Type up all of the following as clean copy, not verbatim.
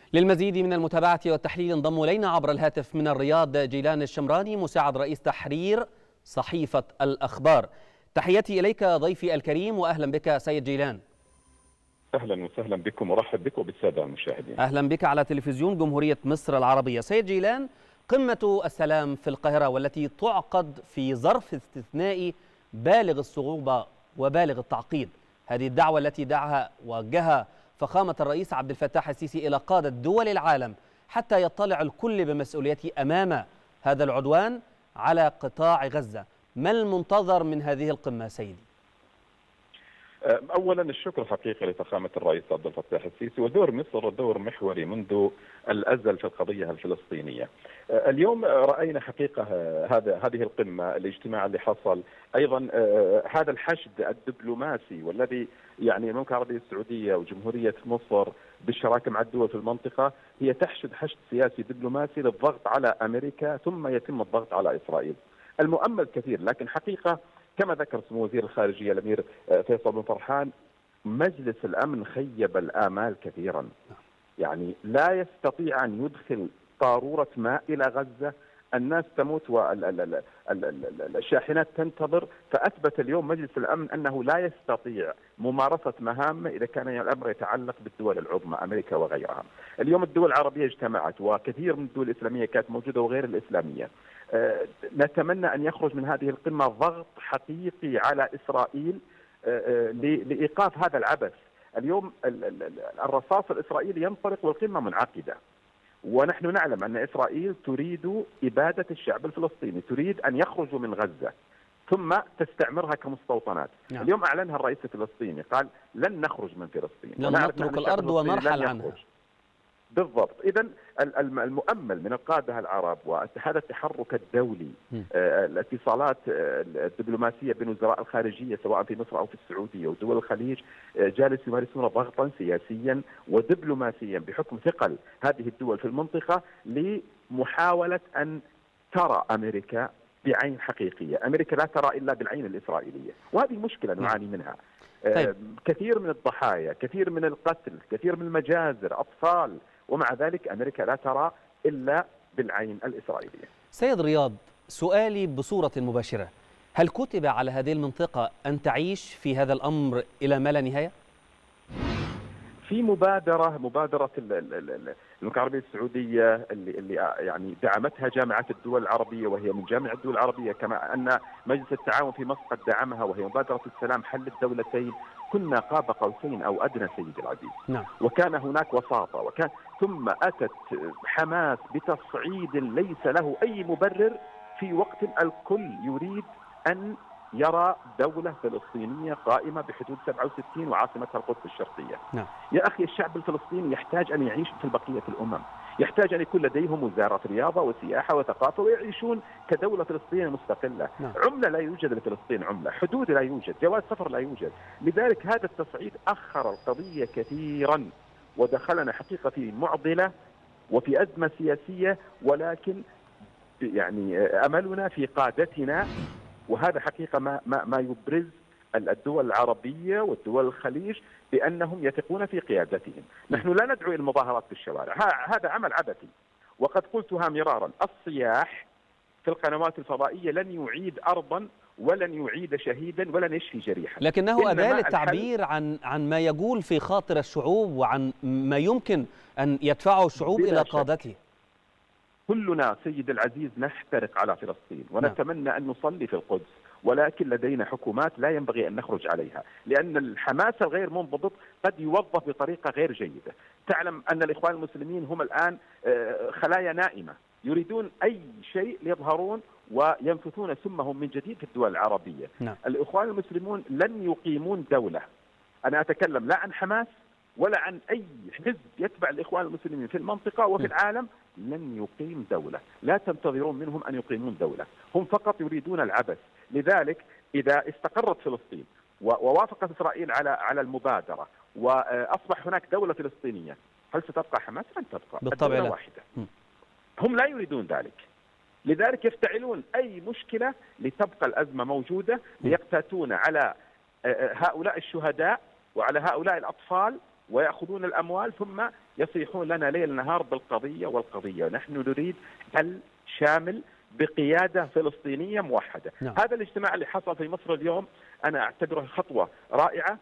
للمزيد من المتابعة والتحليل انضم إلينا عبر الهاتف من الرياض جيلان الشمراني مساعد رئيس تحرير صحيفة الأخبار. تحياتي إليك ضيفي الكريم وأهلا بك سيد جيلان. أهلا وسهلا بكم ورحب بكم بالسادة المشاهدين. أهلا بك على تلفزيون جمهورية مصر العربية. سيد جيلان، قمة السلام في القاهرة والتي تعقد في ظرف استثنائي بالغ الصعوبة وبالغ التعقيد، هذه الدعوة التي وجهها فخامة الرئيس عبد الفتاح السيسي إلى قادة دول العالم حتى يطلع الكل بمسؤوليته أمام هذا العدوان على قطاع غزة. ما المنتظر من هذه القمة سيدي؟ أولا الشكر حقيقي لفخامة الرئيس عبد الفتاح السيسي، ودور مصر دور محوري منذ الأزل في القضية الفلسطينية. اليوم رأينا حقيقة هذه القمة، الاجتماع اللي حصل، أيضا هذا الحشد الدبلوماسي والذي يعني المملكة العربية السعودية وجمهورية مصر بالشراكة مع الدول في المنطقة هي تحشد حشد سياسي دبلوماسي للضغط على أمريكا، ثم يتم الضغط على إسرائيل. المؤمل كثير، لكن حقيقة كما ذكر سمو وزير الخارجية الأمير فيصل بن فرحان، مجلس الأمن خيب الآمال كثيرا. يعني لا يستطيع أن يدخل قارورة ماء إلى غزة، الناس تموت والشاحنات تنتظر. فأثبت اليوم مجلس الأمن أنه لا يستطيع ممارسة مهامه إذا كان الأمر يتعلق بالدول العظمى أمريكا وغيرها. اليوم الدول العربية اجتمعت وكثير من الدول الإسلامية كانت موجودة وغير الإسلامية. نتمنى أن يخرج من هذه القمة ضغط حقيقي على إسرائيل لإيقاف هذا العبث. اليوم الرصاص الإسرائيلي ينطلق والقمة منعقدة، ونحن نعلم أن إسرائيل تريد إبادة الشعب الفلسطيني، تريد أن يخرجوا من غزة ثم تستعمرها كمستوطنات. نعم. اليوم أعلنها الرئيس الفلسطيني، قال لن نخرج من فلسطين، لن نترك الأرض ونرحل عنها. بالضبط. إذا المؤمل من القادة العرب وهذا التحرك الدولي، الاتصالات الدبلوماسية بين وزراء الخارجية سواء في مصر أو في السعودية ودول الخليج جالس يمارسون ضغطا سياسيا ودبلوماسيا بحكم ثقل هذه الدول في المنطقة لمحاولة أن ترى أمريكا بعين حقيقية. أمريكا لا ترى إلا بالعين الإسرائيلية، وهذه مشكلة نعاني منها. طيب. كثير من الضحايا، كثير من القتل، كثير من المجازر، أطفال، ومع ذلك أمريكا لا ترى إلا بالعين الإسرائيلية. سيد رياض، سؤالي بصورة مباشرة، هل كتب على هذه المنطقة أن تعيش في هذا الأمر إلى ما لا نهاية؟ في مبادرة المملكة العربية السعودية اللي يعني دعمتها جامعة الدول العربية، وهي من جامعة الدول العربية، كما أن مجلس التعاون في مصر قد دعمها، وهي مبادرة السلام حل الدولتين. كنا قاب قوسين أو أدنى سيدي العزيز. نعم. وكان هناك وساطة، ثم أتت حماس بتصعيد ليس له أي مبرر في وقت الكل يريد أن يرى دولة فلسطينية قائمة بحدود 67 وعاصمتها القدس الشرقية. نعم. يا أخي، الشعب الفلسطيني يحتاج أن يعيش في بقية الأمم، يحتاج أن يكون لديهم وزارة رياضة وسياحة وثقافة ويعيشون كدولة فلسطينية مستقلة. نعم. عملة لا يوجد لفلسطين، عملة، حدود لا يوجد، جواز سفر لا يوجد. لذلك هذا التصعيد أخر القضية كثيرا ودخلنا حقيقة في معضلة وفي أزمة سياسية، ولكن يعني أملنا في قادتنا، وهذا حقيقة ما يبرز الدول العربية والدول الخليج بأنهم يثقون في قيادتهم. نحن لا ندعو إلى المظاهرات في الشوارع، هذا عمل عبثي، وقد قلتها مرارا، الصياح في القنوات الفضائية لن يعيد أرضا ولن يعيد شهيدا ولن يشفي جريحا، لكنه أداة للتعبير عن ما يجول في خاطر الشعوب وعن ما يمكن أن يدفعه الشعوب إلى قادته. كلنا سيد العزيز نحترق على فلسطين ونتمنى أن نصلي في القدس، ولكن لدينا حكومات لا ينبغي أن نخرج عليها، لأن الحماس الغير منضبط قد يوظف بطريقة غير جيدة. تعلم أن الإخوان المسلمين هم الآن خلايا نائمة، يريدون أي شيء ليظهرون وينفثون سمهم من جديد في الدول العربية. الإخوان المسلمون لن يقيمون دولة. أنا أتكلم لا عن حماس ولا عن أي حزب يتبع الإخوان المسلمين في المنطقة وفي العالم، لن يقيم دولة. لا تنتظرون منهم أن يقيمون دولة، هم فقط يريدون العبث. لذلك إذا استقرت فلسطين ووافقت إسرائيل على المبادرة وأصبح هناك دولة فلسطينية، هل ستبقى حماس؟ لن تبقى، بالطبع لا. واحدة. هم لا يريدون ذلك، لذلك يفتعلون أي مشكلة لتبقى الأزمة موجودة، ليقتاتون على هؤلاء الشهداء وعلى هؤلاء الأطفال ويأخذون الأموال ثم يصيحون لنا ليل نهار بالقضية والقضية. نحن نريد حل شامل بقيادة فلسطينية موحدة. نعم. هذا الاجتماع اللي حصل في مصر اليوم أنا أعتبره خطوة رائعة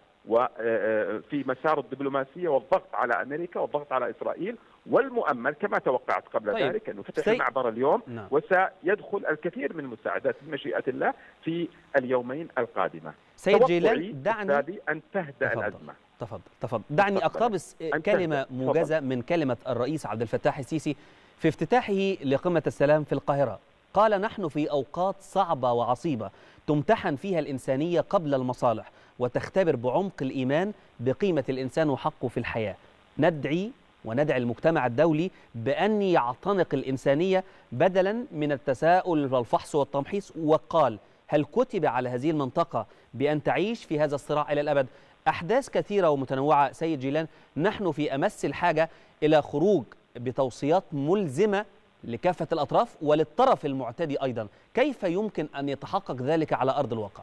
وفي مسار الدبلوماسية والضغط على أمريكا والضغط على إسرائيل، والمؤمل كما توقعت قبل ذلك أنه فتح المعبر اليوم. نعم. وسيدخل الكثير من المساعدات بمشيئة الله في اليومين القادمة. سيد جيلان دعني أن تهدأ الأزمة. تفضل. دعني أقتبس كلمة موجزة من كلمة الرئيس عبد الفتاح السيسي في افتتاحه لقمة السلام في القاهرة. قال: نحن في أوقات صعبة وعصيبة تمتحن فيها الإنسانية قبل المصالح، وتختبر بعمق الإيمان بقيمة الإنسان وحقه في الحياة. ندعي المجتمع الدولي بأن يعتنق الإنسانية بدلا من التساؤل والفحص والتمحيص. وقال: هل كتب على هذه المنطقة بأن تعيش في هذا الصراع إلى الأبد؟ أحداث كثيرة ومتنوعة سيد جيلان، نحن في أمس الحاجة إلى خروج بتوصيات ملزمة لكافة الأطراف وللطرف المعتدي أيضا. كيف يمكن أن يتحقق ذلك على أرض الواقع؟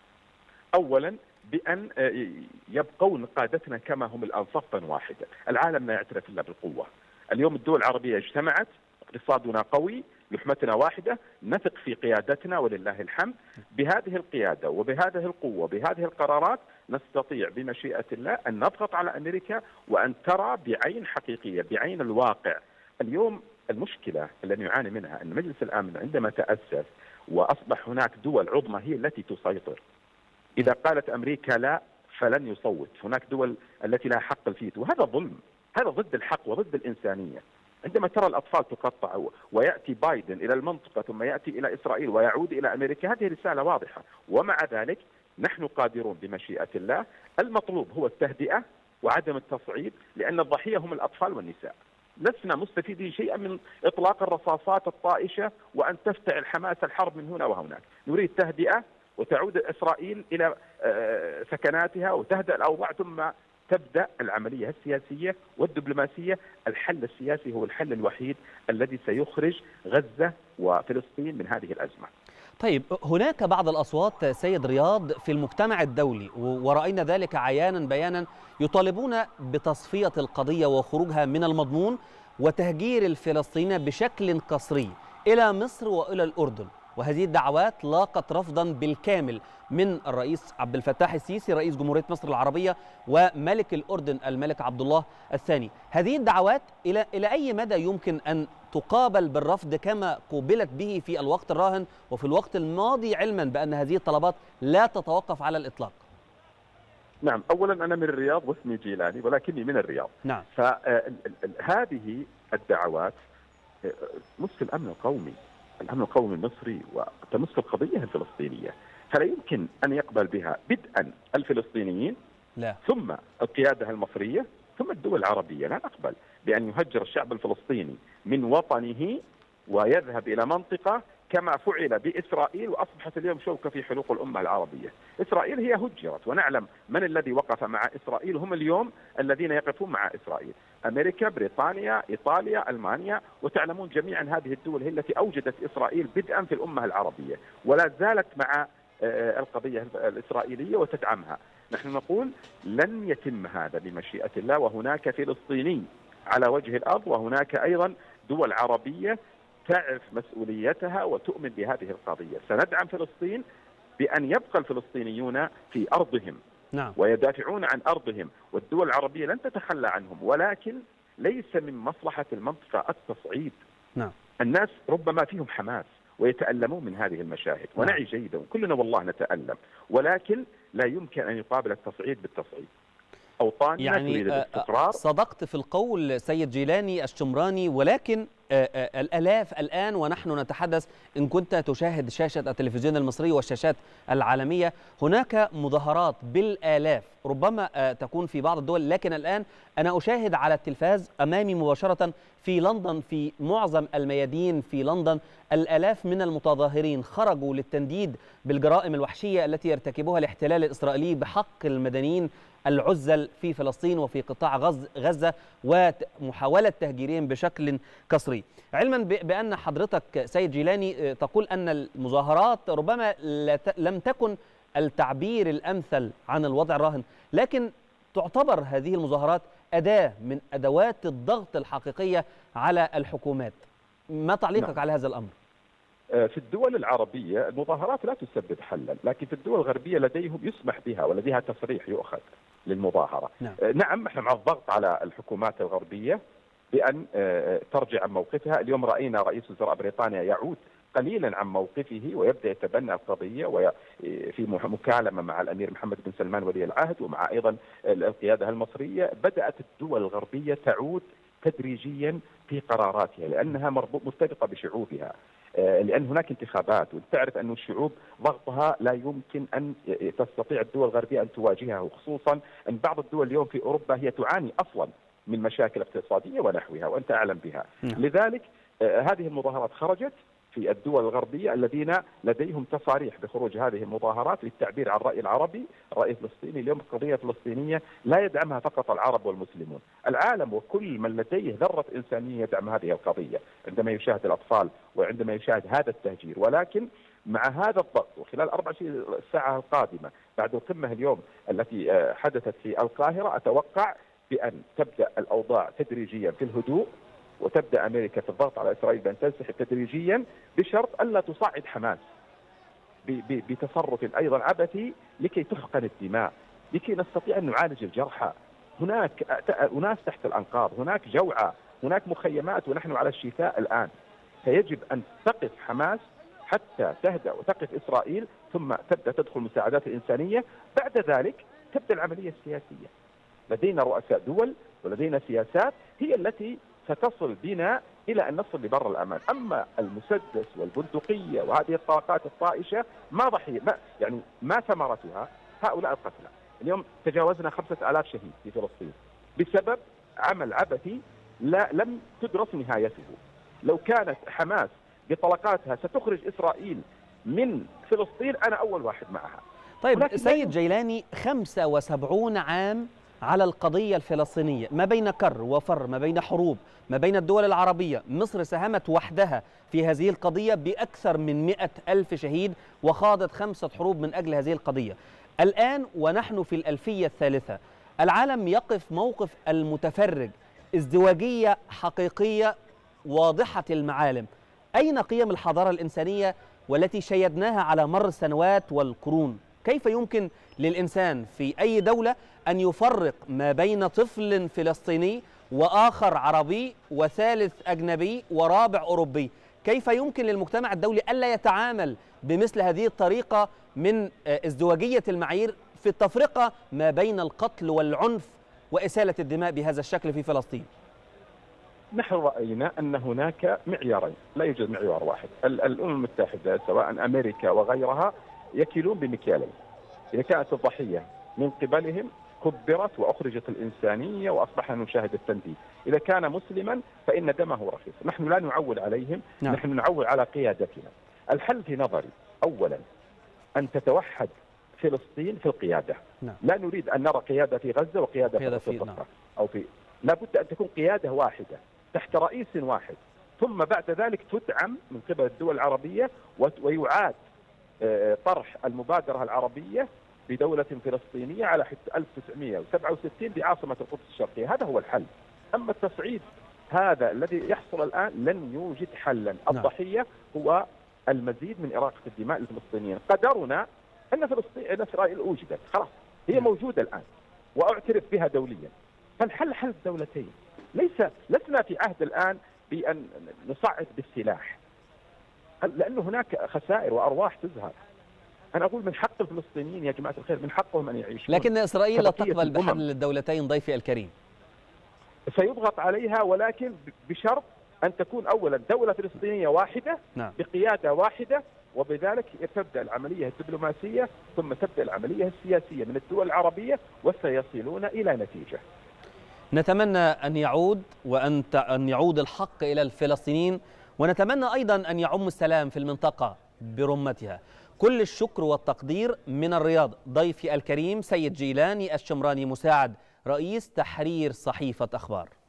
أولا بأن يبقون قادتنا كما هم الآن صفا واحدا. العالم لا يعترف إلا بالقوة. اليوم الدول العربية اجتمعت، اقتصادنا قوي، لحمتنا واحدة، نثق في قيادتنا ولله الحمد. بهذه القيادة وبهذه القوة وبهذه القرارات نستطيع بمشيئة الله أن نضغط على أمريكا وأن ترى بعين حقيقية بعين الواقع. اليوم المشكلة التي نعاني منها أن مجلس الأمن عندما تأسس وأصبح هناك دول عظمى هي التي تسيطر. إذا قالت أمريكا لا فلن يصوت. هناك دول التي لها حق الفيتو، وهذا ظلم، هذا ضد الحق وضد الإنسانية. عندما ترى الأطفال تقطع ويأتي بايدن إلى المنطقة ثم يأتي إلى إسرائيل ويعود إلى أمريكا، هذه رسالة واضحة. ومع ذلك نحن قادرون بمشيئة الله. المطلوب هو التهدئة وعدم التصعيد، لأن الضحية هم الأطفال والنساء. لسنا مستفيدين شيئا من إطلاق الرصاصات الطائشة وأن تفتعل حماس الحرب من هنا وهناك. نريد تهدئة وتعود إسرائيل إلى سكناتها وتهدأ الأوضاع، ثم تبدأ العملية السياسية والدبلوماسية. الحل السياسي هو الحل الوحيد الذي سيخرج غزة وفلسطين من هذه الأزمة. طيب، هناك بعض الأصوات سيد رياض في المجتمع الدولي، ورأينا ذلك عيانا بيانا، يطالبون بتصفية القضية وخروجها من المضمون وتهجير الفلسطينيين بشكل قسري إلى مصر وإلى الأردن. وهذه الدعوات لاقت رفضا بالكامل من الرئيس عبد الفتاح السيسي رئيس جمهورية مصر العربية وملك الأردن الملك عبد الله الثاني. هذه الدعوات إلى أي مدى يمكن أن تقابل بالرفض كما قوبلت به في الوقت الراهن وفي الوقت الماضي، علما بأن هذه الطلبات لا تتوقف على الإطلاق؟ نعم، أولا أنا من الرياض واسمي جيلاني ولكني من الرياض. نعم. فهذه الدعوات تمس الأمن القومي، الأمن القومي المصري، وتمس القضية الفلسطينية، فلا يمكن أن يقبل بها بدءا الفلسطينيين لا. ثم القيادة المصرية ثم الدول العربية. لا نقبل بأن يهجر الشعب الفلسطيني من وطنه ويذهب إلى منطقة كما فعل بإسرائيل وأصبحت اليوم شوكة في حلوق الأمة العربية. إسرائيل هي هجرت، ونعلم من الذي وقف مع إسرائيل. هم اليوم الذين يقفون مع إسرائيل: أمريكا، بريطانيا، إيطاليا، ألمانيا. وتعلمون جميعا هذه الدول هي التي أوجدت إسرائيل بدءا في الأمة العربية، ولا زالت مع القضية الإسرائيلية وتدعمها. نحن نقول لن يتم هذا بمشيئة الله، وهناك فلسطيني على وجه الأرض، وهناك أيضا دول عربية تعرف مسؤوليتها وتؤمن بهذه القضية. سندعم فلسطين بأن يبقى الفلسطينيون في أرضهم. نعم. ويدافعون عن أرضهم، والدول العربية لن تتخلى عنهم، ولكن ليس من مصلحة المنطقة التصعيد. نعم. الناس ربما فيهم حماس ويتألمون من هذه المشاهد، ونعي جيدا وكلنا والله نتألم، ولكن لا يمكن أن يقابل التصعيد بالتصعيد. أوطاننا يعني تريد الاستقرار. صدقت في القول سيد جيلاني الشمراني، ولكن الآلاف الآن ونحن نتحدث، إن كنت تشاهد شاشة التلفزيون المصري والشاشات العالمية، هناك مظاهرات بالآلاف، ربما تكون في بعض الدول، لكن الآن أنا أشاهد على التلفاز أمامي مباشرة في لندن، في معظم الميادين في لندن، الآلاف من المتظاهرين خرجوا للتنديد بالجرائم الوحشية التي يرتكبها الاحتلال الإسرائيلي بحق المدنيين العزل في فلسطين وفي قطاع غزة ومحاولة تهجيرهم بشكل قسري. علما بأن حضرتك سيد جيلاني تقول أن المظاهرات ربما لم تكن التعبير الأمثل عن الوضع الراهن، لكن تعتبر هذه المظاهرات أداة من أدوات الضغط الحقيقية على الحكومات. ما تعليقك على هذا الأمر؟ في الدول العربية المظاهرات لا تسبب حلا، لكن في الدول الغربية لديهم يسمح بها ولديها تصريح يؤخذ للمظاهرة. نعم احنا مع الضغط على الحكومات الغربية بأن ترجع عن موقفها. اليوم رأينا رئيس وزراء بريطانيا يعود قليلا عن موقفه ويبدأ يتبنى القضية وفي مكالمة مع الأمير محمد بن سلمان ولي العهد ومع أيضا القيادة المصرية. بدأت الدول الغربية تعود تدريجيا في قراراتها لأنها مرتبطة بشعوبها، لأن هناك انتخابات وتعرف أن الشعوب ضغطها لا يمكن أن تستطيع الدول الغربية أن تواجهه، خصوصا أن بعض الدول اليوم في أوروبا هي تعاني أصلا من مشاكل اقتصادية ونحوها وأنت أعلم بها. لذلك هذه المظاهرات خرجت في الدول الغربية الذين لديهم تصاريح بخروج هذه المظاهرات للتعبير عن الرأي العربي، الرأي الفلسطيني. اليوم القضية الفلسطينية لا يدعمها فقط العرب والمسلمون، العالم وكل من لديه ذرة إنسانية يدعم هذه القضية عندما يشاهد الأطفال وعندما يشاهد هذا التهجير. ولكن مع هذا الضغط وخلال 24 ساعة القادمة بعد القمة اليوم التي حدثت في القاهرة، أتوقع بأن تبدأ الأوضاع تدريجيا في الهدوء، وتبدأ أمريكا في الضغط على إسرائيل بأن تنسحب تدريجيا بشرط ألا تصعد حماس بتصرف أيضا عبثي لكي تحقن الدماء، لكي نستطيع أن نعالج الجرحى. هناك أناس تحت الأنقاض، هناك جوعى، هناك مخيمات ونحن على الشتاء الآن. فيجب أن تقف حماس حتى تهدأ وتقف إسرائيل، ثم تبدأ تدخل المساعدات الإنسانية. بعد ذلك تبدأ العملية السياسية. لدينا رؤساء دول ولدينا سياسات هي التي ستصل بنا إلى أن نصل لبر الأمان. أما المسدس والبندقية وهذه الطاقات الطائشة ما ثمرتها هؤلاء القتلى. اليوم تجاوزنا 5000 شهيد في فلسطين بسبب عمل عبثي لم تدرس نهايته. لو كانت حماس بطلقاتها ستخرج إسرائيل من فلسطين أنا أول واحد معها. طيب سيد جيلاني، 75 عام على القضية الفلسطينية، ما بين كر وفر، ما بين حروب، ما بين الدول العربية. مصر ساهمت وحدها في هذه القضية بأكثر من 100,000 شهيد وخاضت 5 حروب من أجل هذه القضية. الآن ونحن في الألفية الثالثة، العالم يقف موقف المتفرج، ازدواجية حقيقية واضحة المعالم. أين قيم الحضارة الإنسانية والتي شيدناها على مر السنوات والقرون؟ كيف يمكن للإنسان في أي دولة أن يفرق ما بين طفل فلسطيني وآخر عربي وثالث أجنبي ورابع أوروبي؟ كيف يمكن للمجتمع الدولي ألا يتعامل بمثل هذه الطريقة من ازدواجية المعايير في التفرقة ما بين القتل والعنف وإسالة الدماء بهذا الشكل في فلسطين؟ نحن رأينا أن هناك معيارين، لا يوجد معيار واحد. الأمم المتحدة سواء أمريكا وغيرها يكيلون بمكيالين. إذا كانت الضحية من قبلهم كبرت وأخرجت الإنسانية وأصبحنا نشاهد التنديد. إذا كان مسلما فإن دمه رخيص. نحن لا نعول عليهم، نحن نعول على قيادتنا. الحل في نظري أولا أن تتوحد فلسطين في القيادة. لا نريد أن نرى قيادة في غزة وقيادة في الضفة أو في، لابد أن تكون قيادة واحدة تحت رئيس واحد، ثم بعد ذلك تدعم من قبل الدول العربية ويعاد طرح المبادرة العربية بدولة فلسطينية على 1967 بعاصمة القدس الشرقية. هذا هو الحل. أما التصعيد هذا الذي يحصل الآن لن يوجد حلا. الضحية هو المزيد من إراقة الدماء للفلسطينيين. قدرنا أن إسرائيل وجدت خلاص، هي موجودة الآن وأعترف بها دوليا. فالحل حل الدولتين. لسنا في عهد الآن بأن نصعد بالسلاح، لأن هناك خسائر وأرواح تزهر. أنا أقول من حق الفلسطينيين يا جماعة الخير، من حقهم أن يعيشون. لكن إسرائيل لا تقبل بحل الدولتين ضيفي الكريم. سيضغط عليها، ولكن بشرط أن تكون أولا دولة فلسطينية واحدة بقيادة واحدة، وبذلك تبدأ العملية الدبلوماسية ثم تبدأ العملية السياسية من الدول العربية، وسيصلون إلى نتيجة. نتمنى أن يعود أن يعود الحق إلى الفلسطينيين، ونتمنى أيضا أن يعم السلام في المنطقة برمتها. كل الشكر والتقدير من الرياض ضيفي الكريم سيد جيلاني الشمراني، مساعد رئيس تحرير صحيفة أخبار.